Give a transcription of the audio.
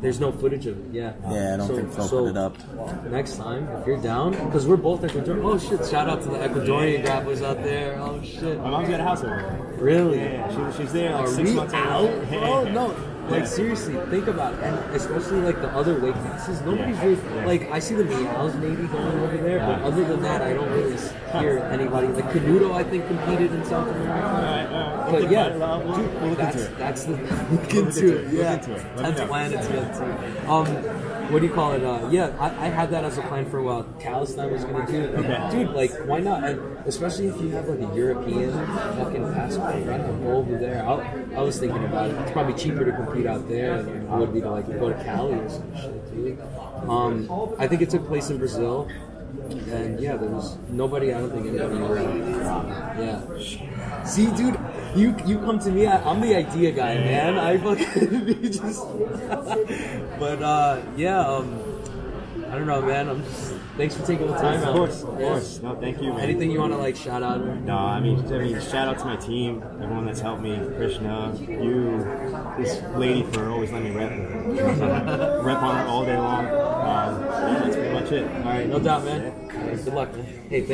There's no footage of it. Yeah. Yeah, I don't think they'll put it up. Next time, if you're down, because we're both Ecuadorian. Oh shit! Shout out to the Ecuadorian grapplers out there. Oh shit. My mom's got a house over there. Really? Yeah. She's there like Are 6 we months out? ago. Oh no. Like seriously, think about it, and especially like the other weight classes. Nobody's really like I see the meows maybe going over there, but other than that, I don't really hear anybody. Like Canuto, I think competed in South America. All right. But yeah, We'll look into it. that's the look into it. Yeah, 10th planet to get to. What do you call it? Yeah, I had that as a plan for what Palestine was gonna do. Okay. Dude, like why not? And especially if you have like a European fucking passport, right? Go over there. I was thinking about it. It's probably cheaper to compete out there than it would be to like go to Cali or some shit, dude. I think it took place in Brazil, and yeah, there was nobody. I don't think anybody knew. Yeah. See, dude, you come to me. I'm the idea guy, man. I fucking just. But yeah. I don't know, man. I'm just. Thanks for taking the time out. Of course. No, thank you, man. Anything you want to like shout out? No, I mean, shout out to my team, everyone that's helped me, Krishna, you, this lady for always letting me rep on her all day long. Yeah, that's pretty much it. All right, no doubt, man. Good luck, man. Hey,